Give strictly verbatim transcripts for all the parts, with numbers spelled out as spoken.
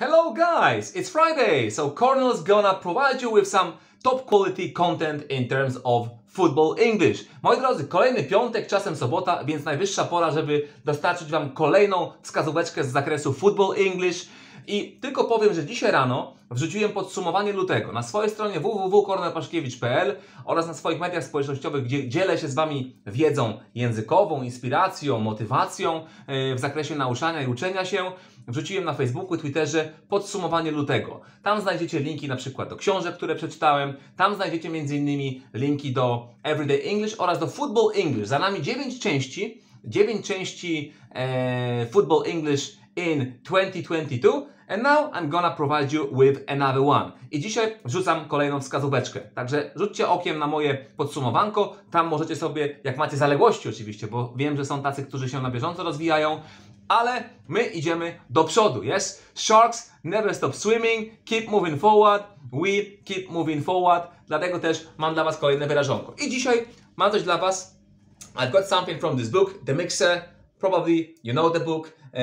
Hello guys, it's Friday, so Cornell's gonna provide you with some top quality content in terms of football English. Moi drodzy, kolejny piątek, czasem sobota, więc najwyższa pora, żeby dostarczyć Wam kolejną wskazóweczkę z zakresu football English. I tylko powiem, że dzisiaj rano wrzuciłem podsumowanie lutego na swojej stronie w w w kropka kornel paszkiewicz kropka p l oraz na swoich mediach społecznościowych, gdzie dzielę się z Wami wiedzą językową, inspiracją, motywacją w zakresie nauczania i uczenia się. Wrzuciłem na Facebooku i Twitterze podsumowanie lutego. Tam znajdziecie linki na przykład do książek, które przeczytałem. Tam znajdziecie między innymi linki do Everyday English oraz do Football English. Za nami dziewięć części, dziewięć części e, Football English in twenty twenty-two. And now I'm gonna provide you with another one. I dzisiaj wrzucam kolejną wskazóweczkę. Także rzućcie okiem na moje podsumowanko. Tam możecie sobie, jak macie zaległości oczywiście, bo wiem, że są tacy, którzy się na bieżąco rozwijają, ale my idziemy do przodu, yes? Sharks never stop swimming, keep moving forward, we keep moving forward. Dlatego też mam dla Was kolejne wyrażonko. I dzisiaj mam coś dla Was. I've got something from this book, The Mixer. Probably you know the book. Uh,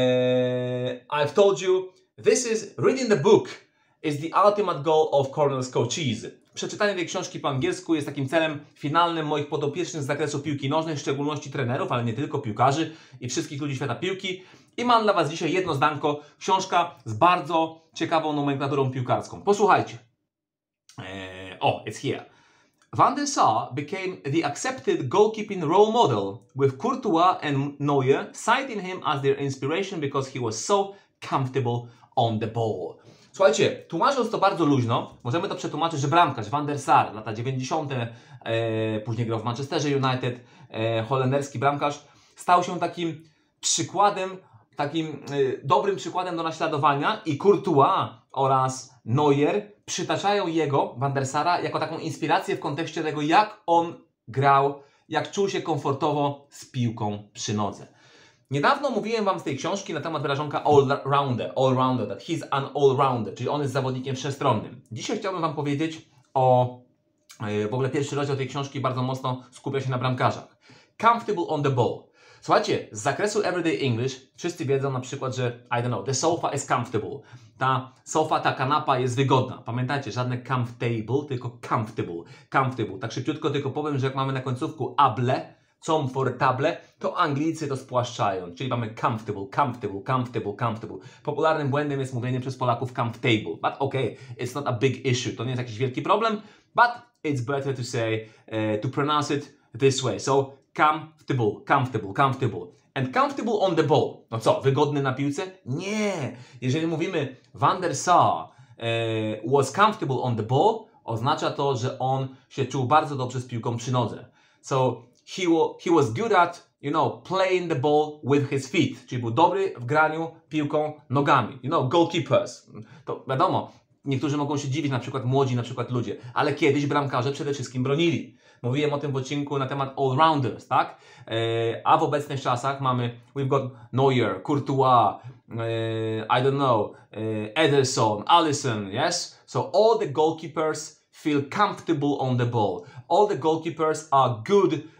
I've told you, this is, reading the book is the ultimate goal of Cornell's coaches. Przeczytanie tej książki po angielsku jest takim celem finalnym moich podopiecznych z zakresu piłki nożnej, w szczególności trenerów, ale nie tylko, piłkarzy i wszystkich ludzi świata piłki. I mam dla Was dzisiaj jedno zdanko, książka z bardzo ciekawą nomenklaturą piłkarską. Posłuchajcie. Eee, oh, it's here. Van der Sar became the accepted goalkeeping role model, with Courtois and Neuer citing him as their inspiration because he was so comfortable on the ball. Słuchajcie, tłumacząc to bardzo luźno, możemy to przetłumaczyć, że bramkarz Van der Sar, lata dziewięćdziesiąte, e, później grał w Manchesterze United, e, holenderski bramkarz, stał się takim przykładem, takim e, dobrym przykładem do naśladowania i Courtois oraz Neuer przytaczają jego, Van der Sara, jako taką inspirację w kontekście tego, jak on grał, jak czuł się komfortowo z piłką przy nodze. Niedawno mówiłem Wam z tej książki na temat wyrażonka all-rounder, all-rounder, that he's an all-rounder, czyli on jest zawodnikiem wszechstronnym. Dzisiaj chciałbym Wam powiedzieć o, w ogóle pierwszy rozdział tej książki bardzo mocno skupia się na bramkarzach. Comfortable on the ball. Słuchajcie, z zakresu Everyday English wszyscy wiedzą na przykład, że I don't know, the sofa is comfortable. Ta sofa, ta kanapa jest wygodna. Pamiętajcie, żadne comfortable, tylko comfortable. Comfortable. Tak szybciutko tylko powiem, że jak mamy na końcówku able, comfortable, to Anglicy to spłaszczają. Czyli mamy comfortable, comfortable, comfortable, comfortable. Popularnym błędem jest mówienie przez Polaków comfortable. But okay, it's not a big issue. To nie jest jakiś wielki problem, but it's better to say, uh, to pronounce it this way. So, comfortable, comfortable, comfortable. And comfortable on the ball. No co, wygodny na piłce? Nie. Jeżeli mówimy Van der Sar uh, was comfortable on the ball, oznacza to, że on się czuł bardzo dobrze z piłką przy nodze. So, he, he was good at, you know, playing the ball with his feet. Czyli był dobry w graniu piłką nogami. You know, goalkeepers. To wiadomo, niektórzy mogą się dziwić, na przykład młodzi, na przykład ludzie, ale kiedyś bramkarze przede wszystkim bronili. Mówiłem o tym w odcinku na temat all-rounders, tak? E, a w obecnych czasach mamy, we've got Neuer, Courtois, e, I don't know, e, Ederson, Alisson, yes? So all the goalkeepers feel comfortable on the ball. All the goalkeepers are good, e,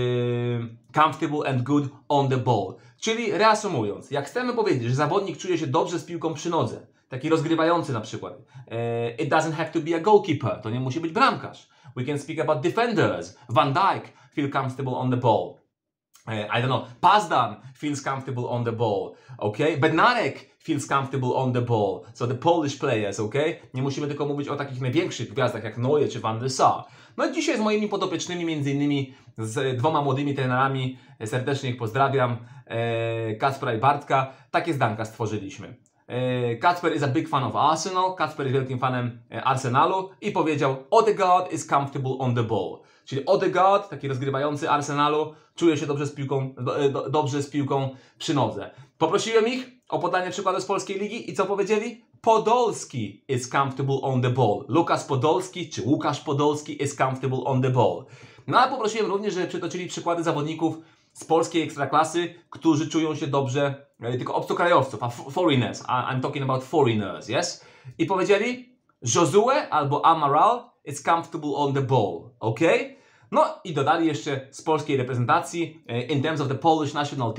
comfortable and good on the ball. Czyli reasumując, jak chcemy powiedzieć, że zawodnik czuje się dobrze z piłką przy nodze, taki rozgrywający na przykład, e, it doesn't have to be a goalkeeper, to nie musi być bramkarz. We can speak about defenders. Van Dijk feels comfortable on the ball. Uh, I don't know. Pazdan feels comfortable on the ball. Okay? Bednarek feels comfortable on the ball. So the Polish players, okay? Nie musimy tylko mówić o takich największych gwiazdach jak Neuer czy Van der Sar. No i dzisiaj z moimi podopiecznymi, między innymi z dwoma młodymi trenerami, serdecznie ich pozdrawiam, e, Kacpra i Bartka, takie zdanka stworzyliśmy. Kacper is a big fan of Arsenal, Kacper jest wielkim fanem Arsenalu i powiedział Odegaard is comfortable on the ball. Czyli Odegaard, taki rozgrywający Arsenalu, czuje się dobrze z piłką, do, do, dobrze z piłką przy nodze. Poprosiłem ich o podanie przykładu z polskiej ligi i co powiedzieli? Podolski is comfortable on the ball. Lukas Podolski czy Łukasz Podolski is comfortable on the ball. No ale poprosiłem również, żeby przytoczyli przykłady zawodników z polskiej ekstraklasy, którzy czują się dobrze, tylko obcokrajowców, a foreigners, I'm talking about foreigners, yes? I powiedzieli, Josue albo Amaral is comfortable on the ball, ok? No i dodali jeszcze z polskiej reprezentacji, in terms of the Polish national team,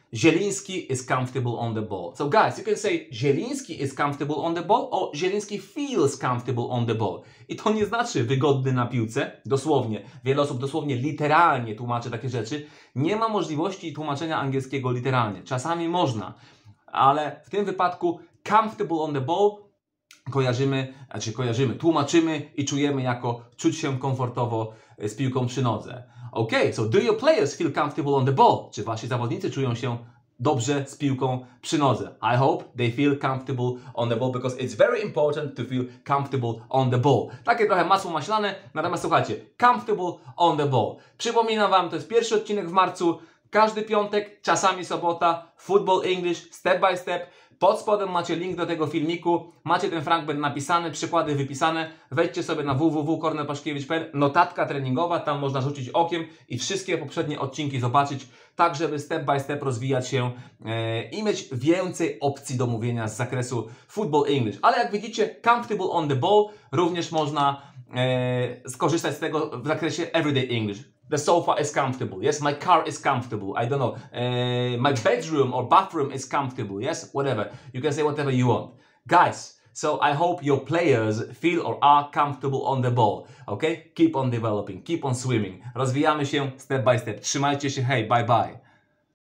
Zieliński is comfortable on the ball. So guys, you can say Zieliński is comfortable on the ball or Zieliński feels comfortable on the ball. I to nie znaczy wygodny na piłce, dosłownie. Wiele osób dosłownie literalnie tłumaczy takie rzeczy. Nie ma możliwości tłumaczenia angielskiego literalnie. Czasami można, ale w tym wypadku comfortable on the ball kojarzymy, znaczy kojarzymy, tłumaczymy i czujemy jako czuć się komfortowo z piłką przy nodze. Ok, so do your players feel comfortable on the ball? Czy wasi zawodnicy czują się dobrze z piłką przy nodze? I hope they feel comfortable on the ball because it's very important to feel comfortable on the ball. Takie trochę masło maślane, natomiast słuchajcie, comfortable on the ball. Przypominam wam, to jest pierwszy odcinek w marcu, każdy piątek, czasami sobota, Football English, step by step. Pod spodem macie link do tego filmiku, macie ten fragment napisany, przykłady wypisane. Wejdźcie sobie na w w w kropka kornel paszkiewicz kropka p l, notatka treningowa, tam można rzucić okiem i wszystkie poprzednie odcinki zobaczyć, tak żeby step by step rozwijać się e, i mieć więcej opcji do mówienia z zakresu Football English. Ale jak widzicie, comfortable on the ball również można e, skorzystać z tego w zakresie everyday English. The sofa is comfortable. Yes, my car is comfortable. I don't know. Uh, my bedroom or bathroom is comfortable. Yes, whatever. You can say whatever you want. Guys, so I hope your players feel or are comfortable on the ball. Okay? Keep on developing. Keep on swimming. Rozwijamy się step by step. Trzymajcie się. Hej, bye bye.